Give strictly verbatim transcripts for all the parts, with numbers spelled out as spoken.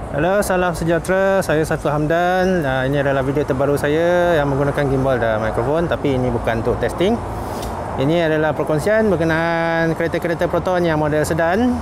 Halo, salam sejahtera. Saya Saiful Hamdan. Uh, ini adalah video terbaru saya yang menggunakan gimbal dan mikrofon, tapi ini bukan untuk testing. Ini adalah perkongsian berkenaan kereta-kereta Proton yang model sedan.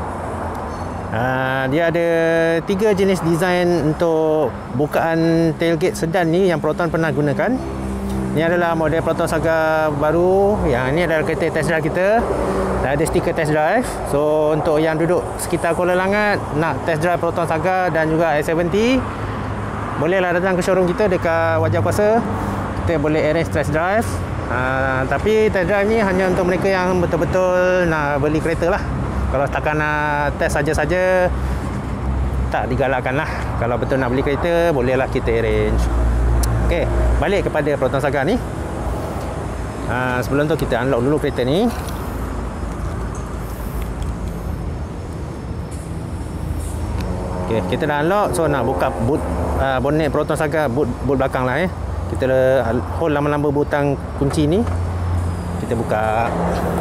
Uh, dia ada tiga jenis design untuk bukaan tailgate sedan ni yang Proton pernah gunakan. Ini adalah model Proton Saga baru. Yang ini adalah kereta test drive kita. Dah ada stiker test drive. So untuk yang duduk sekitar Kuala Langat nak test drive Proton Saga dan juga i tujuh puluh, bolehlah datang ke showroom kita dekat Wajah Kuasa. Kita boleh arrange test drive. Uh, tapi test drive ni hanya untuk mereka yang betul-betul nak beli kereta lah. Kalau setakat nak test saja-saja, tak digalakkan lah. Kalau betul nak beli kereta, bolehlah kita arrange. Okey, balik kepada Proton Saga ni. Uh, sebelum tu kita unlock dulu kereta ni. Okey, kita dah unlock. So nak buka boot uh, bonnet Proton Saga, boot, boot belakang lah eh. Kita hold lama-lama butang kunci ni. Kita buka.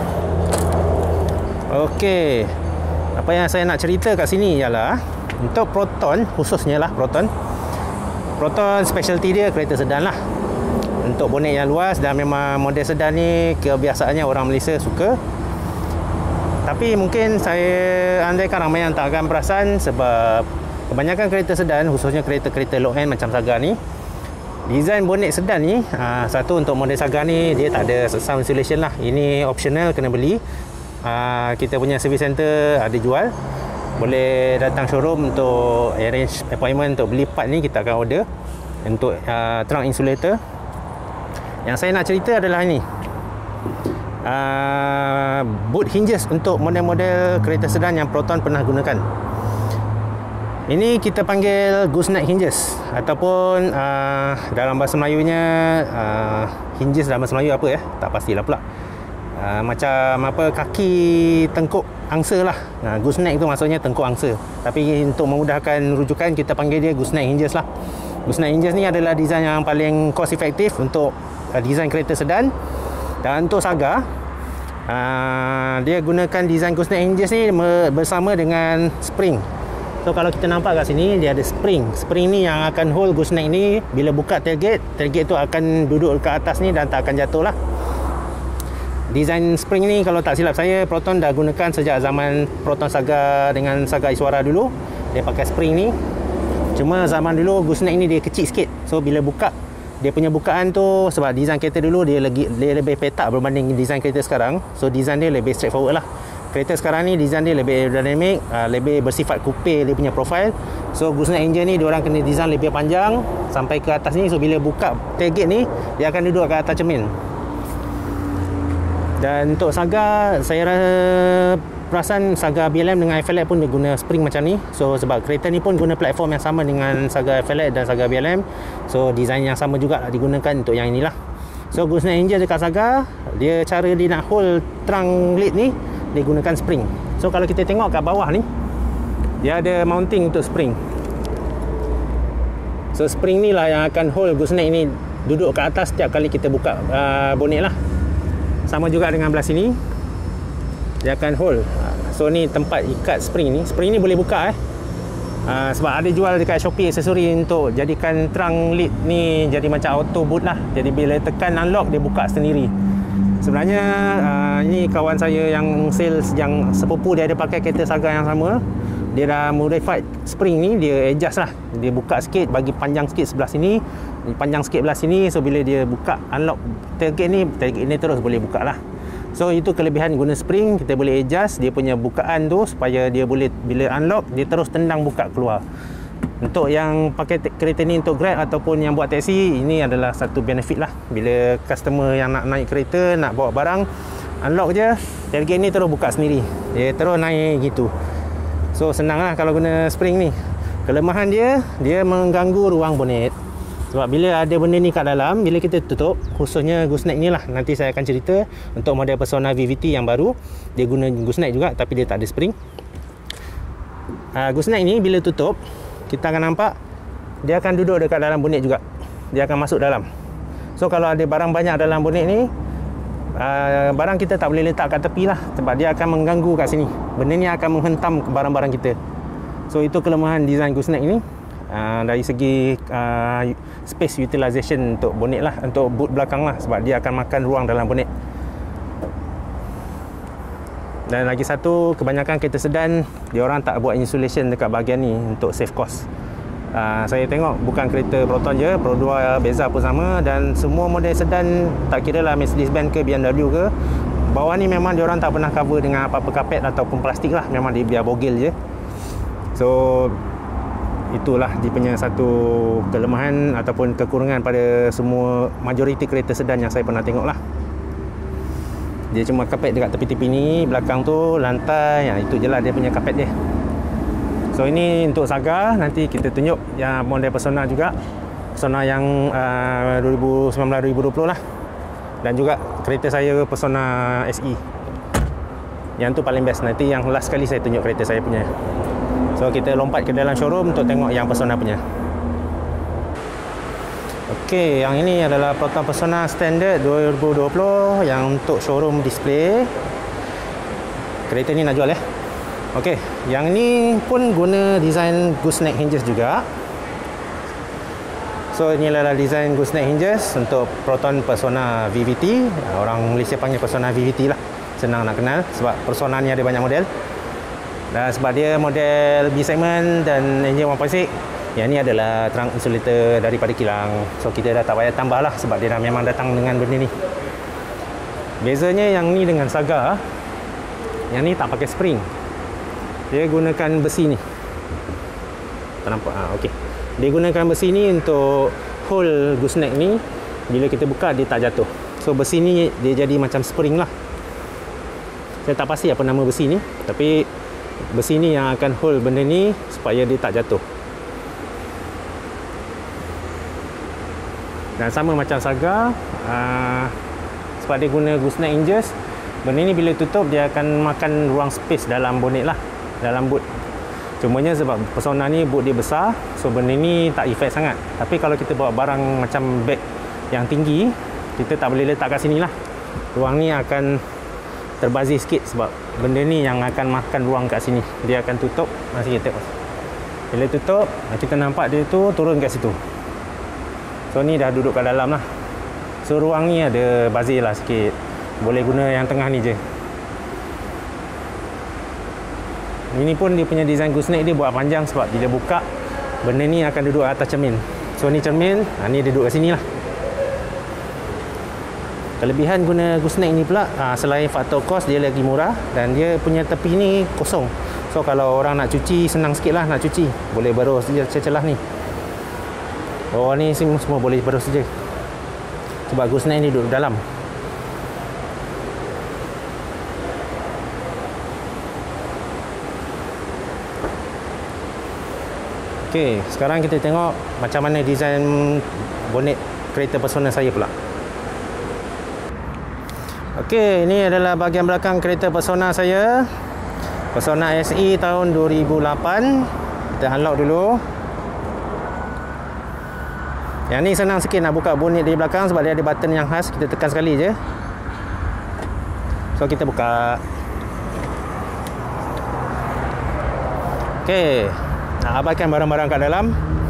Okey. Apa yang saya nak cerita kat sini ialah untuk Proton, khususnya lah Proton. Proton specialty dia kereta sedan lah. Untuk bonet yang luas, dan memang model sedan ni kebiasaannya orang Malaysia suka. Tapi mungkin saya andaikan ramai yang tak akan perasan, sebab kebanyakan kereta sedan, khususnya kereta-kereta low end macam Saga ni, design bonet sedan ni, aa, satu untuk model Saga ni dia tak ada sound insulation lah. Ini optional, kena beli. Aa, kita punya service center ada jual. Boleh datang showroom untuk arrange appointment untuk beli part ni. Kita akan order untuk uh, trunk insulator. Yang saya nak cerita adalah ini, uh, boot hinges untuk model-model kereta sedan yang Proton pernah gunakan. Ini kita panggil gooseneck hinges, ataupun uh, dalam bahasa Melayunya uh, hinges dalam bahasa Melayu apa ya, tak pastilah pula. Uh, macam apa, kaki tengkuk angsa lah. Nah, gooseneck tu maksudnya tengkuk angsa. Tapi untuk memudahkan rujukan, kita panggil dia gooseneck hinges lah. Gooseneck hinges ni adalah design yang paling cost efektif untuk uh, design kereta sedan. Dan untuk Saga, uh, dia gunakan design gooseneck hinges ni bersama dengan spring. So kalau kita nampak kat sini, dia ada spring. Spring ni yang akan hold gooseneck ni. Bila buka tailgate, tailgate tu akan duduk ke atas ni dan tak akan jatuh lah. Design spring ni kalau tak silap saya, Proton dah gunakan sejak zaman Proton Saga dengan Saga Iswara dulu. Dia pakai spring ni. Cuma zaman dulu gooseneck ni dia kecil sikit. So bila buka, dia punya bukaan tu, sebab design kereta dulu dia lagi dia lebih petak berbanding design kereta sekarang. So design dia lebih straightforward lah. Kereta sekarang ni design dia lebih aerodynamic, uh, lebih bersifat coupe dia punya profile. So gooseneck engine ni diorang kena design lebih panjang sampai ke atas ni. So bila buka tailgate ni, dia akan duduk kat atas cermin. Dan untuk Saga, saya rasa perasan Saga B L M dengan i F L pun dia guna spring macam ni. So sebab kereta ni pun guna platform yang sama dengan Saga i F L dan Saga B L M. So design yang sama juga digunakan untuk yang inilah. So gooseneck engine dekat Saga, dia cara dia nak hold trunk lid ni, dia gunakan spring. So kalau kita tengok kat bawah ni, dia ada mounting untuk spring. So spring ni lah yang akan hold gooseneck ni duduk kat atas setiap kali kita buka uh, bonet lah. Sama juga dengan belah sini, dia akan hold. So ni tempat ikat spring ni. Spring ni boleh buka eh. Uh, sebab ada jual dekat Shopee aksesori untuk jadikan trunk lid ni jadi macam auto boot lah. Jadi bila tekan unlock, dia buka sendiri. Sebenarnya uh, ini kawan saya yang sales yang sepupu dia ada pakai kereta Saga yang sama. Dia dah modified spring ni, dia adjust lah. Dia buka sikit, bagi panjang sikit sebelah sini, panjang sikit belah sini. So bila dia buka unlock tailgate ni, tailgate ni terus boleh buka lah. So itu kelebihan guna spring. Kita boleh adjust dia punya bukaan tu supaya dia boleh, bila unlock, dia terus tendang buka keluar. Untuk yang pakai kereta ni untuk Grab ataupun yang buat taksi, ini adalah satu benefit lah. Bila customer yang nak naik kereta, nak bawa barang, unlock je, tailgate ni terus buka sendiri. Dia terus naik gitu. So senang lah kalau guna spring ni. Kelemahan dia, dia mengganggu ruang bonet. Sebab bila ada benda ni kat dalam, bila kita tutup, khususnya gooseneck ni lah, nanti saya akan cerita untuk model Persona V V T yang baru, dia guna gooseneck juga tapi dia tak ada spring. uh, Gooseneck ni bila tutup, kita akan nampak dia akan duduk dekat dalam bonet juga. Dia akan masuk dalam. So kalau ada barang banyak dalam bonet ni, uh, barang kita tak boleh letak kat tepi lah, sebab dia akan mengganggu kat sini. Benda ni akan menghentam barang-barang kita. So itu kelemahan design gooseneck ini. Uh, dari segi uh, space utilization untuk bonet lah, untuk boot belakang lah, sebab dia akan makan ruang dalam bonet. Dan lagi satu, kebanyakan kereta sedan dia orang tak buat insulation dekat bahagian ni untuk save cost. Uh, saya tengok bukan kereta Proton je, Pro dua Beza pun sama, dan semua model sedan, tak kira lah Mercedes-Benz ke B M W ke, bawah ni memang dia orang tak pernah cover dengan apa-apa kapet ataupun plastik lah, memang dia biar bogel je. So itulah dia punya satu kelemahan ataupun kekurangan pada semua majoriti kereta sedan yang saya pernah tengok lah. Dia cuma kapet dekat tepi-tepi ni, belakang tu lantai, ya, itu je lah dia punya kapet dia. So ini untuk Saga, nanti kita tunjuk yang model Persona juga, Persona yang uh, dua ribu sembilan belas dua ribu dua puluh lah. Dan juga kereta saya Persona S E, yang tu paling best. Nanti yang last kali saya tunjuk kereta saya punya. So kita lompat ke dalam showroom untuk tengok yang Persona punya. Okey, yang ini adalah Proton Persona Standard dua ribu dua puluh yang untuk showroom display. Kereta ni nak jual eh. Okey, yang ni pun guna design gooseneck hinges juga. So ini adalah design gooseneck hinges untuk Proton Persona V V T. Orang Malaysia panggil Persona V V T lah. Senang nak kenal sebab Persona ni ada banyak model. Dan sebab dia model B segment dan enjin satu titik enam, yang ni adalah trunk insulator daripada kilang. So kita dah tak payah tambah lah sebab dia dah memang datang dengan benda ni. Bezanya yang ni dengan Saga, yang ni tak pakai spring. Dia gunakan besi ni. Tak nampak? Ha, okey. Dia gunakan besi ni untuk hole gooseneck ni. Bila kita buka dia tak jatuh. So besi ni dia jadi macam spring lah. Saya tak pasti apa nama besi ni, tapi besi ni yang akan hold benda ni supaya dia tak jatuh. Dan sama macam Saga, uh, sebab dia guna gooseneck hinges, benda ni bila tutup dia akan makan ruang space dalam bonet lah, dalam boot. Cumanya sebab Persona ni boot dia besar, so benda ni tak efek sangat. Tapi kalau kita bawa barang macam beg yang tinggi, kita tak boleh letak kat sini lah. Ruang ni akan terbazir sikit sebab benda ni yang akan makan ruang kat sini. Dia akan tutup. Masih kita tengok. Bila tutup, kita nampak dia tu turun kat situ. So ni dah duduk kat dalam lah. So ruang ni ada bazir lah sikit. Boleh guna yang tengah ni je. Ini pun dia punya design gooseneck dia buat panjang sebab bila buka, benda ni akan duduk atas cermin. So ni cermin, ha, ni dia duduk kat sini lah. Kelebihan guna gooseneck ni pula, ha, selain faktor kos dia lagi murah dan dia punya tepi ni kosong. So kalau orang nak cuci senang sikit lah nak cuci. Boleh berus je celah ni. Bawah ni semua, semua boleh berus je. Sebab gooseneck ni duduk dalam. Okey, sekarang kita tengok macam mana design bonet kereta Persona saya pula. Okey, ini adalah bahagian belakang kereta Persona saya. Persona S E tahun dua ribu lapan. Kita unlock dulu. Yang ni senang sikit nak buka bonet dari belakang sebab dia ada button yang khas. Kita tekan sekali je. So kita buka. Okey, nak abaikan barang-barang kat dalam.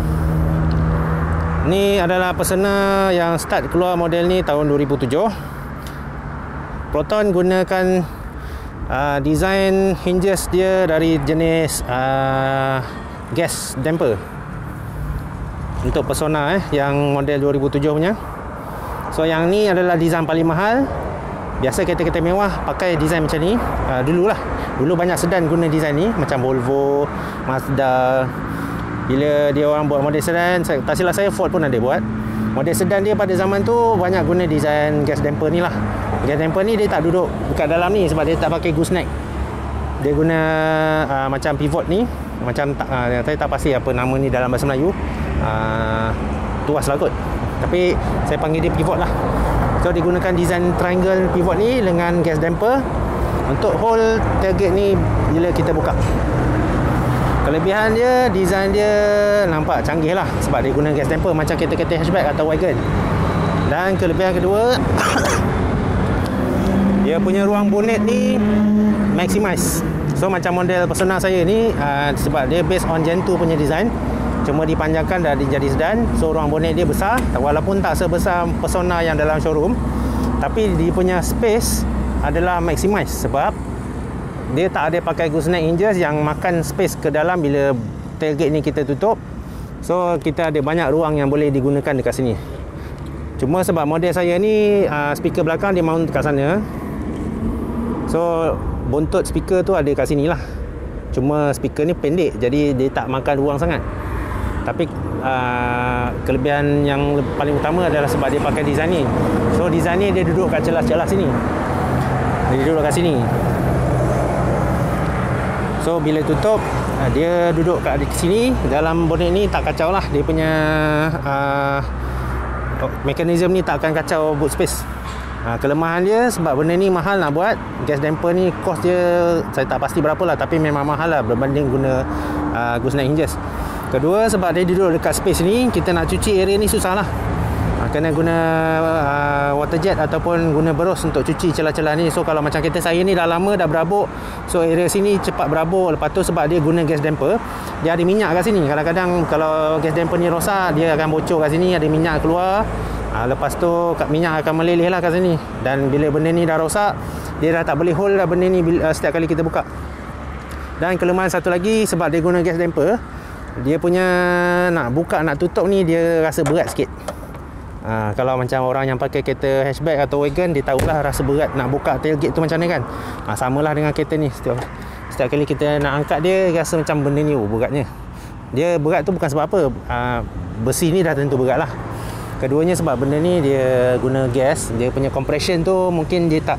Ni adalah Persona yang start keluar model ni tahun dua ribu tujuh. Proton gunakan uh, design hinges dia dari jenis uh, gas damper untuk Persona eh, yang model dua ribu tujuh punya. So yang ni adalah design paling mahal. Biasa kereta-kereta mewah pakai design macam ni. uh, Dululah, dulu banyak sedan guna design ni, macam Volvo, Mazda. Bila dia orang buat model sedan, saya, tak silap saya Ford pun ada buat model sedan dia pada zaman tu banyak guna design gas damper ni lah. Gas damper ni dia tak duduk dekat dalam ni sebab dia tak pakai gooseneck. Dia guna uh, macam pivot ni, macam uh, saya tak pasti apa nama ni dalam bahasa Melayu. uh, Tuas lah kot, tapi saya panggil dia pivot lah. So dia gunakan design triangle pivot ni dengan gas damper untuk hold tailgate ni bila kita buka. Kelebihan dia, design dia nampak canggih lah sebab dia guna gas damper macam kereta-kereta hatchback atau wagon. Dan kelebihan kedua, dia punya ruang bonet ni maximize. So macam model Persona saya ni uh, sebab dia based on Gen two punya design, cuma dipanjangkan dan jadi sedan. So ruang bonet dia besar, walaupun tak sebesar Persona yang dalam showroom, tapi dia punya space adalah maximize sebab dia tak ada pakai gooseneck hinges yang makan space ke dalam bila tailgate ni kita tutup. So kita ada banyak ruang yang boleh digunakan dekat sini. Cuma sebab model saya ni uh, speaker belakang dia mount dekat sana, so bontot speaker tu ada kat sini lah. Cuma speaker ni pendek, jadi dia tak makan ruang sangat. Tapi uh, kelebihan yang paling utama adalah sebab dia pakai design ni. So design ni dia duduk kat celah-celah sini. Dia duduk kat sini. So bila tutup, dia duduk kat sini. Dalam bonet ni tak kacau lah. Dia punya uh, mekanisme ni tak akan kacau boot space. uh, Kelemahan dia sebab benda ni mahal nak buat. Gas damper ni cost dia saya tak pasti berapa lah, tapi memang mahal lah berbanding guna uh, gooseneck hinges. Kedua, sebab dia duduk dekat space ni, kita nak cuci area ni susah lah. uh, Kena guna uh, water jet ataupun guna berus untuk cuci celah-celah ni. So kalau macam kereta saya ni dah lama dah berabuk, so area sini cepat berabuk. Lepas tu sebab dia guna gas damper, dia ada minyak kat sini. Kadang-kadang kalau gas damper ni rosak, dia akan bocor kat sini, ada minyak keluar. Ha, lepas tu minyak akan meleleh lah kat sini. Dan bila benda ni dah rosak, dia dah tak boleh hold lah benda ni bila, uh, setiap kali kita buka. Dan kelemahan satu lagi, sebab dia guna gas damper, dia punya nak buka nak tutup ni dia rasa berat sikit. Ha, kalau macam orang yang pakai kereta hatchback atau wagon, dia tahulah rasa berat nak buka tailgate tu macam mana kan. Ha, samalah dengan kereta ni. Setiap, setiap kali kita nak angkat dia, rasa macam benda ni oh, beratnya. Dia berat tu bukan sebab apa, ha, besi ni dah tentu berat lah. Keduanya sebab benda ni dia guna gas, dia punya compression tu mungkin dia tak,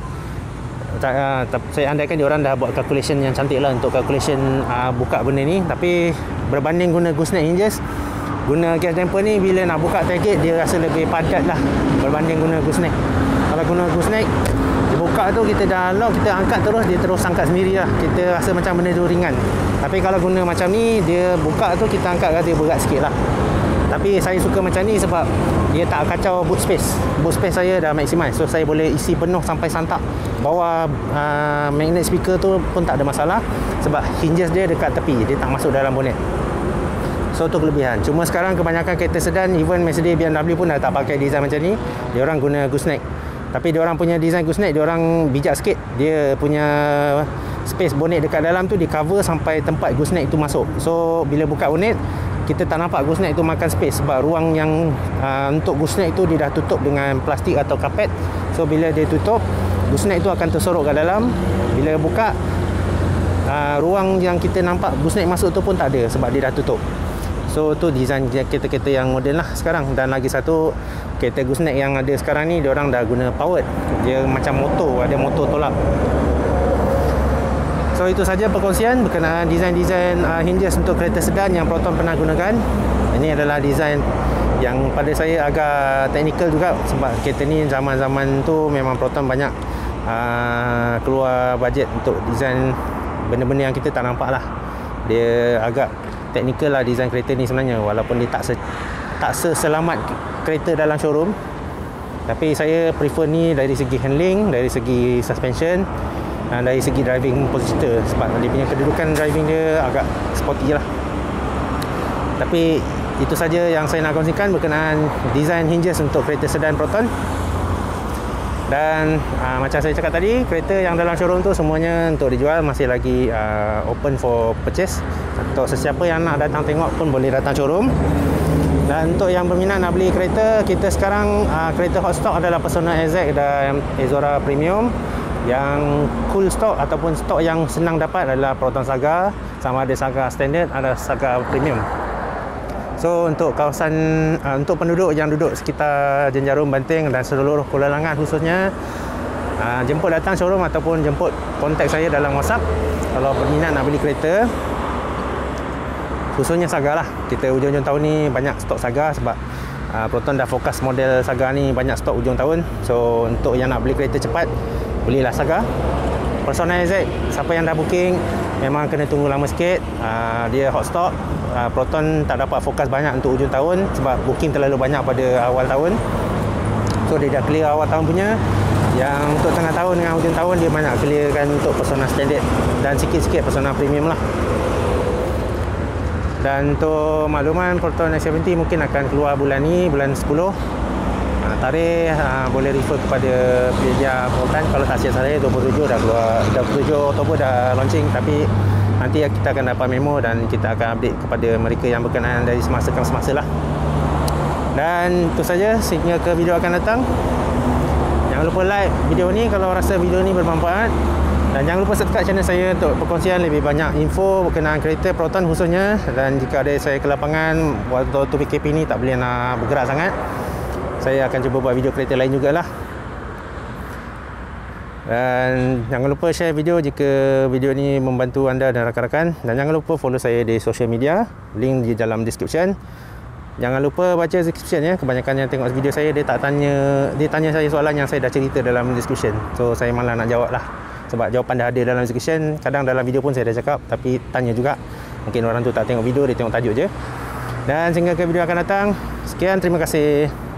tak uh, saya andaikan dia orang dah buat calculation yang cantik lah untuk calculation uh, buka benda ni. Tapi berbanding guna gooseneck hinges, guna gas damper ni bila nak buka tailgate dia rasa lebih padat lah berbanding guna gooseneck. Kalau guna gooseneck, dia buka tu kita dah lock, kita angkat terus, dia terus angkat sendiri lah. Kita rasa macam benda tu ringan. Tapi kalau guna macam ni, dia buka tu kita angkat rasa berat sikit lah. Tapi saya suka macam ni sebab dia tak kacau boot space. Boot space saya dah maximize, so saya boleh isi penuh sampai santak. Bawah uh, magnet speaker tu pun tak ada masalah sebab hinges dia dekat tepi, dia tak masuk dalam bonet. So tu kelebihan. Cuma sekarang kebanyakan kereta sedan, even Mercedes, B M W pun dah tak pakai design macam ni. Dia orang guna gooseneck. Tapi dia orang punya design gooseneck, dia orang bijak sikit. Dia punya space bonet dekat dalam tu di cover sampai tempat gooseneck tu masuk. So bila buka bonet, kita tak nampak gooseneck tu makan space sebab ruang yang uh, untuk gooseneck tu dia dah tutup dengan plastik atau kapet. So bila dia tutup, gooseneck tu akan tersorok kat dalam. Bila buka, uh, ruang yang kita nampak gooseneck masuk tu pun tak ada sebab dia dah tutup. So tu design kereta-kereta yang moden lah sekarang. Dan lagi satu, kereta gooseneck yang ada sekarang ni, dia orang dah guna powered. Dia macam motor, ada motor tolak. So itu saja perkongsian berkenaan design-design uh, hinges untuk kereta sedan yang Proton pernah gunakan. Ini adalah design yang pada saya agak teknikal juga sebab kereta ni zaman-zaman tu memang Proton banyak uh, keluar bajet untuk design benda-benda yang kita tak nampak lah. Dia agak teknikal lah design kereta ni sebenarnya, walaupun dia tak se, tak seselamat kereta dalam showroom. Tapi saya prefer ni dari segi handling, dari segi suspension, dan dari segi driving position sebab dia punya kedudukan driving dia agak sporty lah. Tapi itu saja yang saya nak kongsikan berkenaan design hinges untuk kereta sedan Proton. Dan aa, macam saya cakap tadi, kereta yang dalam showroom tu semuanya untuk dijual, masih lagi aa, open for purchase. Untuk sesiapa yang nak datang tengok pun boleh datang showroom. Dan untuk yang berminat nak beli kereta, kita sekarang aa, kereta hot stock adalah Persona A Z dan Exora Premium. Yang cool stock ataupun stok yang senang dapat adalah Proton Saga, sama ada Saga Standard, ada Saga Premium. So untuk kawasan uh, untuk penduduk yang duduk sekitar Jenjarum, Banting dan seluruh Kuala Langat khususnya, uh, jemput datang showroom ataupun jemput kontak saya dalam WhatsApp kalau berminat nak beli kereta, khususnya Saga lah. Kita hujung-hujung tahun ni banyak stok Saga sebab uh, Proton dah fokus model Saga ni banyak stok hujung tahun. So untuk yang nak beli kereta cepat, belilah Saga. Persona A Z, siapa yang dah booking memang kena tunggu lama sikit. uh, Dia hot stock. uh, Proton tak dapat fokus banyak untuk hujung tahun sebab booking terlalu banyak pada awal tahun. So dia dah clear awal tahun punya. Yang untuk tengah tahun dengan hujung tahun dia banyak clearkan untuk Persona Standard dan sikit-sikit Persona Premium lah. Dan untuk makluman, Proton X tujuh puluh mungkin akan keluar bulan ni, bulan sepuluh. Ha, tarikh ha, boleh refer kepada pedia Proton. Kalau tak silap saya dua puluh tujuh dah keluar, dua puluh tujuh Oktober dah launching. Tapi nanti kita akan dapat memo dan kita akan update kepada mereka yang berkenaan dari semasa ke semasa lah. Dan itu saja sehingga ke video akan datang. Jangan lupa like video ni kalau rasa video ni bermanfaat. Dan jangan lupa subscribe channel saya untuk perkongsian lebih banyak info berkenaan kereta Proton khususnya. Dan jika ada saya ke lapangan waktu P K P ni tak boleh nak bergerak sangat, saya akan cuba buat video kereta lain jugalah. Dan jangan lupa share video jika video ni membantu anda dan rakan-rakan. Dan jangan lupa follow saya di social media, link di dalam description. Jangan lupa baca description ya. Kebanyakan yang tengok video saya dia tak tanya, dia tanya saya soalan yang saya dah cerita dalam description. So saya malah nak jawab lah. Sebab jawapan dah ada dalam description. Kadang dalam video pun saya dah cakap, tapi tanya juga. Mungkin orang tu tak tengok video, dia tengok tajuk je. Dan sehingga ke video akan datang. Sekian, terima kasih.